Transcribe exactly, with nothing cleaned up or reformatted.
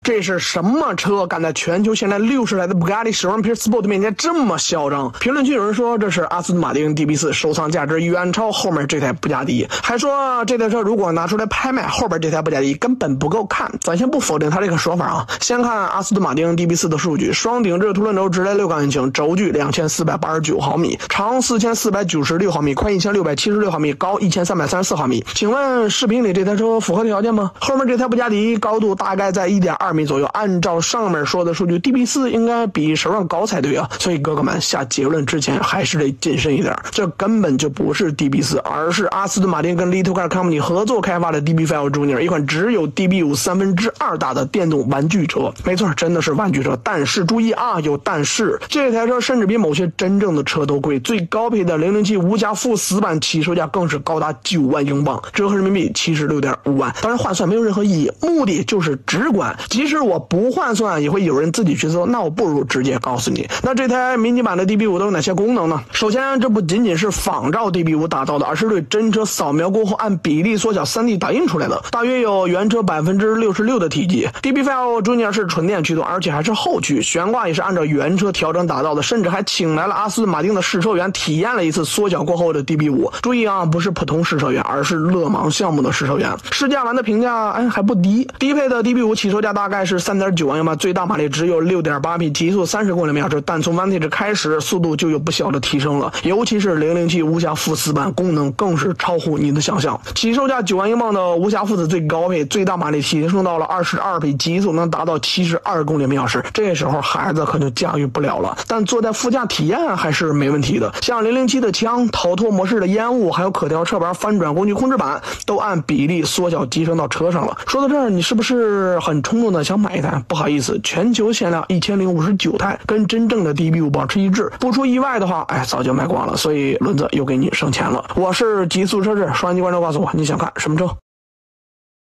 这是什么车敢在全球现在六十台的布加迪十万匹 Sport 面前这么嚣张？评论区有人说这是阿斯顿马丁 D B 四，收藏价值远超后面这台布加迪，还说这台车如果拿出来拍卖，后边这台布加迪根本不够看。咱先不否定他这个说法啊，先看阿斯顿马丁 D B 四的数据，双顶置凸轮轴，直列六缸引擎，轴距两千四百八十九毫米，长四千四百九十六毫米，宽一千六百七十六毫米，高一千三百三十四毫米。请问视频里这台车符合条件吗？后面这台布加迪高度大概在 一点二米左右，按照上面说的数据 D B 四 应该比十万高才对啊，所以哥哥们下结论之前还是得谨慎一点，这根本就不是 D B 四，而是阿斯顿马丁跟 Little Car Company 合作开发的 D B 五 Junior， 一款只有 D B 五 三分之二大的电动玩具车。没错，真的是玩具车，但是注意啊，有但是，这台车甚至比某些真正的车都贵，最高配的零零七无价副四版起售价更是高达九万英镑，折合人民币七十六点五万。当然换算没有任何意义，目的就是直观，即使我不换算也会有人自己去搜，那我不如直接告诉你，那这台迷你版的 D B 五 都有哪些功能呢？首先，这不仅仅是仿照 D B 五 打造的，而是对真车扫描过后按比例缩小 三 D 打印出来的，大约有原车 百分之六十六 的体积。 D B 五 Junior 是纯电驱动，而且还是后驱，悬挂也是按照原车调整打造的，甚至还请来了阿斯顿马丁的试车员体验了一次缩小过后的 D B 五。 注意啊，不是普通试车员，而是勒芒项目的试车员。试驾完的评价哎还不低，低配的 D B 五 起售价大概是 三点九万英镑，最大马力只有 六点八匹，极速三十公里每小时，但从 Vantage 开始速度就有不小的提升了，尤其是零零七无瑕副四版功能更是超乎你的想象。起售价九万英镑的无瑕副的最高配，最大马力提升到了二十二匹，极速能达到七十二公里每小时，这时候孩子可就驾驭不了了，但坐在副驾体验还是没问题的。像零零七的枪、逃脱模式的烟雾，还有可调侧板、翻转工具控制板都按比例缩小集成到车上了。说到这儿，你是不是很冲动的想买一台？不好意思，全球限量一千零五十九台，跟真正的 D B 五 保持一致，不出意外的话哎早就卖光了，所以轮子又给你省钱了。我是极速车志，刷完机关注告诉我你想看什么车。